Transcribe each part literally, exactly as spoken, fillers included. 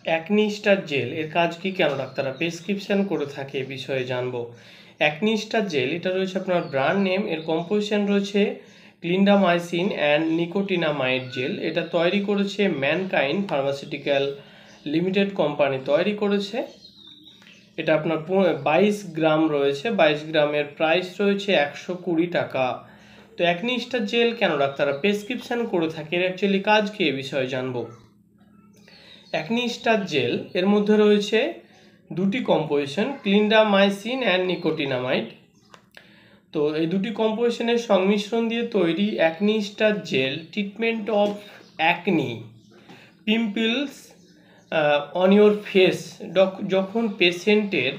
Acne star gel এর কাজ কি, কেন ডাক্তাররা প্রেসক্রিপশন করে থাকে এ বিষয়ে জানবো। অ্যাকনি স্টার জেল এটা রয়েছে আপনার ব্র্যান্ড নেম, এর কম্পোজিশন রয়েছে ক্লিন্ডামাইসিন অ্যান্ড নিকোটিনামাইড জেল। এটা তৈরি করেছে ম্যানকাইন্ড ফার্মাসিউটিক্যাল লিমিটেড কোম্পানি তৈরি করেছে। এটা আপনার বাইশ গ্রাম রয়েছে, বাইশ গ্রামের প্রাইস রয়েছে একশো কুড়ি টাকা। তো অ্যাকনি স্টার জেল কেন ডাক্তাররা প্রেসক্রিপশন করে থাকে, এর অ্যাকচুয়ালি কাজ কি এ বিষয়ে জানবো। অ্যাকনি স্টার জেল এর মধ্যে রয়েছে দুটি কম্পোজিশন, ক্লিন্ডামাইসিন অ্যান্ড নিকোটিনামাইড। তো এই দুটি কম্পোজিশনের সংমিশ্রণ দিয়ে তৈরি acne star gel treatment of acne pimples on your face. যখন পেশেন্টের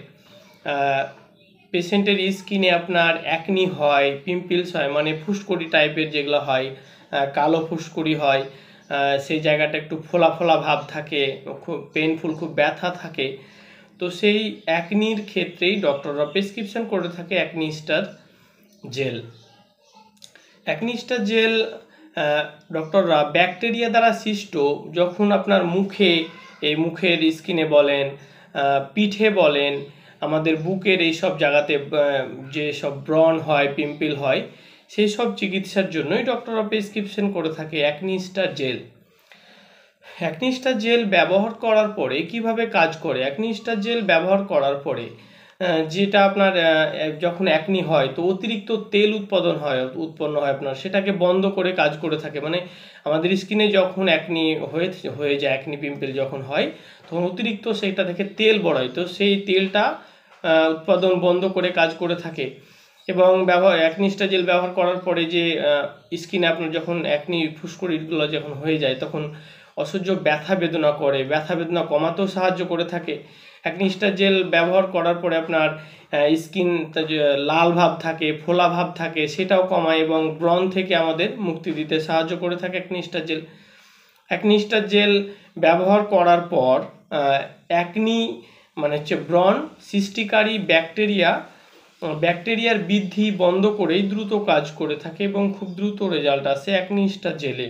পেশেন্টের স্কিনে আপনার অ্যাকনি হয়, পিম্পলস হয়, মানে ফুসকুড়ি টাইপের যেগুলো হয়, কালো ফুসকুড়ি হয়, সেই জায়গাটা একটু ফোলা ফোলা ভাব থাকে, খুব পেইনফুল, খুব ব্যথা থাকে, তো সেই অ্যাকনির ক্ষেত্রেই ডক্টররা প্রেসক্রিপশন করে থাকে acne star gel. Acne star gel ডক্টররা ব্যাকটেরিয়া দ্বারা সৃষ্ট, যখন আপনার মুখে, এই মুখের স্কিনে বলেন, পিঠে বলেন, আমাদের বুকের এই সব জায়গাতে যে সব ব্রণ হয়, পিম্পল হয়, সেই সব চিকিৎসার জন্যই ডক্টররা প্রেসক্রিপশন করে থাকে acne star gel. Acne star gel ব্যবহার করার পরে কিভাবে কাজ করে, অ্যাকনি স্টার জেল ব্যবহার করার পরে যেটা আপনার যখন অ্যাকনি হয় তো অতিরিক্ত তেল উৎপাদন হয় উৎপন্ন হয় আপনার, সেটাকে বন্ধ করে কাজ করে থাকে। মানে আমাদের স্কিনে যখন অ্যাকনি হয়ে হয়ে যায়, অ্যাকনি পিম্পল যখন হয়, তখন অতিরিক্ত সেটা থেকে তেল বেরোয়, তো সেই তেলটা উৎপাদন বন্ধ করে কাজ করে থাকে। এবং ব্যবহার অ্যাকনি স্টার জেল ব্যবহার করার পরে যে স্কিনে আপনার যখন অ্যাকনি ফুসকুড়িগুলো যখন হয়ে যায়, তখন অসহ্য ব্যথা বেদনা করে, ব্যথা বেদনা কমাতেও সাহায্য করে থাকে। অ্যাকনি স্টার জেল ব্যবহার করার পরে আপনার স্কিন লাল ভাব থাকে, ফোলা ভাব থাকে, সেটাও কমায় এবং ব্রণ থেকে আমাদের মুক্তি দিতে সাহায্য করে থাকে acne star gel. Acne star gel ব্যবহার করার পর অ্যাকনি মানে হচ্ছে ব্রণ সৃষ্টিকারী ব্যাকটেরিয়া ব্যাকটেরিয়ার বৃদ্ধি বন্ধ করেই দ্রুত কাজ করে থাকে এবং খুব দ্রুত রেজাল্ট আসে অ্যাকনি স্টার জেলে।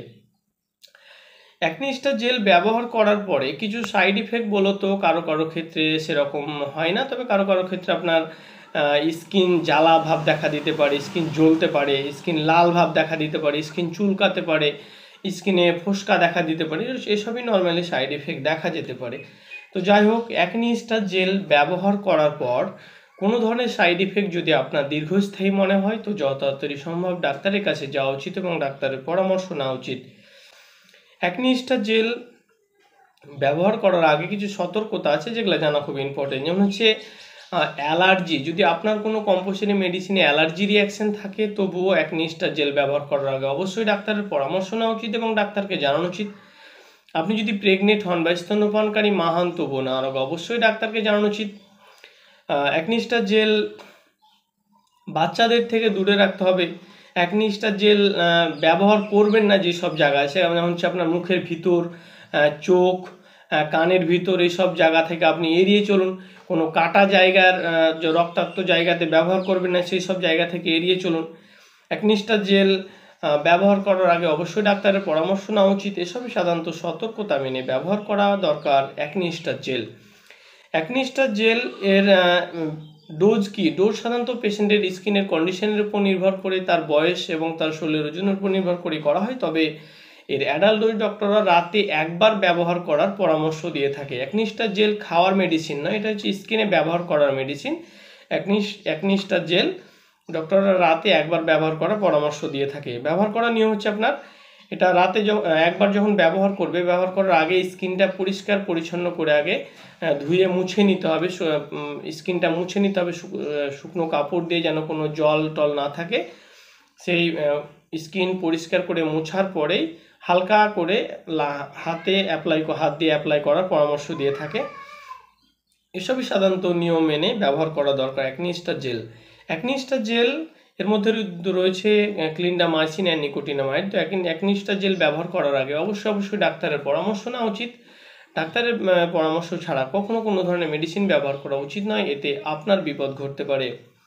অ্যাকনি স্টার জেল ব্যবহার করার পরে কিছু সাইড ইফেক্ট বলতো কারো কারো ক্ষেত্রে সেরকম হয় না, তবে কারো কারো ক্ষেত্রে আপনার স্কিন জ্বালা ভাব দেখা দিতে পারে, স্কিন জ্বলতে পারে, স্কিন লাল ভাব দেখা দিতে পারে, স্কিন চুলকাতে পারে, স্কিনে ফোসকা দেখা দিতে পারে, এসবই নর্মালি সাইড ইফেক্ট দেখা যেতে পারে। তো যাই হোক, অ্যাকনি স্টার জেল ব্যবহার করার পর কোনো ধরনের সাইড ইফেক্ট যদি আপনার দীর্ঘস্থায়ী মনে হয়, তো যত তাড়াতাড়ি সম্ভব ডাক্তারের কাছে যাওয়া উচিত এবং ডাক্তারের পরামর্শ নেওয়া উচিত। অ্যাকনি স্টার জেল ব্যবহার করার আগে কিছু সতর্কতা আছে যেগুলো জানা খুব ইম্পর্টেন্ট, যেমন হচ্ছে অ্যালার্জি। যদি আপনার কোনো কম্পোজিশনে মেডিসিনে অ্যালার্জি রিয়াকশন থাকে, তবুও অ্যাকনি স্টার জেল ব্যবহার করার আগে অবশ্যই ডাক্তারের পরামর্শ নেওয়া উচিত এবং ডাক্তারকে জানানো উচিত। আপনি যদি প্রেগনেন্ট হন বা স্তন্যপানকারী মা হন, তবুও না আগে অবশ্যই ডাক্তারকে জানানো উচিত। অ্যাকনি স্টার জেল বাচ্চাদের থেকে দূরে রাখতে হবে। অ্যাকনি স্টার জেল ব্যবহার করবেন না যেসব জায়গায়, সেমন হচ্ছে আপনার মুখের ভিতর, চোখ, কানের ভিতর, এইসব জায়গা থেকে আপনি এড়িয়ে চলুন। কোনো কাটা জায়গার, রক্তাক্ত জায়গাতে ব্যবহার করবেন না, সেই সব জায়গা থেকে এড়িয়ে চলুন। অ্যাকনি স্টার জেল ব্যবহার করার আগে অবশ্যই ডাক্তারের পরামর্শ নেওয়া উচিত। এসবই সাধারণত সতর্কতা মেনে ব্যবহার করা দরকার acne star gel. Acne star gel এর ডোজ কি? ডোজ সাধারণত পেশেন্টের স্কিনের কন্ডিশনের উপর নির্ভর করে, তার বয়স এবং তার শরীরের ওজনের উপর নির্ভর করে করা হয়, তবে এর অ্যাডাল্ট ডোজ ডক্টররা রাতে একবার ব্যবহার করার পরামর্শ দিয়ে থাকে। অ্যাকনি স্টার জেল খাওয়ার মেডিসিন নয়, এটা হচ্ছে স্কিনে ব্যবহার করার medicine. Acne acne star gel ডক্টররা রাতে একবার ব্যবহার করার পরামর্শ দিয়ে থাকে। ব্যবহার করার নিয়ম হচ্ছে আপনার, এটা রাতে একবার যখন ব্যবহার করবে, ব্যবহার করার আগে স্কিনটা পরিষ্কার পরিচ্ছন্ন করে আগে ধুয়ে মুছে নিতে হবে, স্কিনটা মুছে নিতে হবে শুকনো কাপড় দিয়ে, যেন কোনো জল টল না থাকে। সেই স্কিন পরিষ্কার করে মোছার পরেই হালকা করে হাতে অ্যাপ্লাই হাত দিয়ে অ্যাপ্লাই করার পরামর্শ দিয়ে থাকে। এসবই সাধারণত নিয়ম মেনে ব্যবহার করা দরকার acne star gel. Acne star gel এর মধ্যে রয়েছে ক্লিন্ডামাইসিন অ্যান্ড নিকোটিনামাইড। তো অ্যাকনি স্টার জেল ব্যবহার করার আগে অবশ্যই অবশ্যই ডাক্তারের পরামর্শ নেওয়া উচিত। ডাক্তারের পরামর্শ ছাড়া কখনো কোনো ধরনের মেডিসিন ব্যবহার করা উচিত নয়, এতে আপনার বিপদ ঘটতে পারে।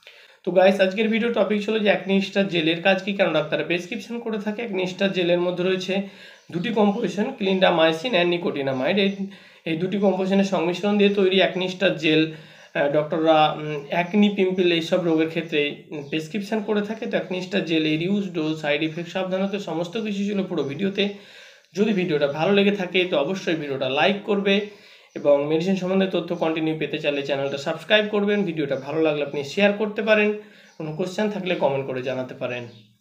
তো গাইস, আজকের ভিডিও টপিক ছিল যে অ্যাকনিস্টার জেলের কাজ কি, কেন ডাক্তাররা প্রেসক্রিপশন করে থাকে। অ্যাকনিস্টার জেলের মধ্যে রয়েছে দুটি কম্পোজিশন, ক্লিন্ডামাইসিন অ্যান্ড নিকোটিনামাইড। এই এই দুটি কম্পোজিশনের সংমিশ্রণ দিয়ে তৈরি অ্যাকনিস্টার জেল ডক্টররা অ্যাকনি, পিম্পল এইসব রোগের ক্ষেত্রে প্রেসক্রিপশন করে থাকে। তো অ্যাকনিস্টার জেল এর ইউজ, ডোজ, সাইড ইফেক্ট, সাবধানতা সমস্ত কিছু ছিল পুরো ভিডিওতে। যদি ভিডিওটা ভালো লেগে থাকে তো অবশ্যই ভিডিওটা লাইক করবে এবং মেডিসিন সম্বন্ধে তথ্য কন্টিনিউ পেতে চাইলে চ্যানেলটা সাবস্ক্রাইব করবেন। ভিডিওটা ভালো লাগলে আপনি শেয়ার করতে পারেন। কোনো কোশ্চেন থাকলে কমেন্ট করে জানাতে পারেন।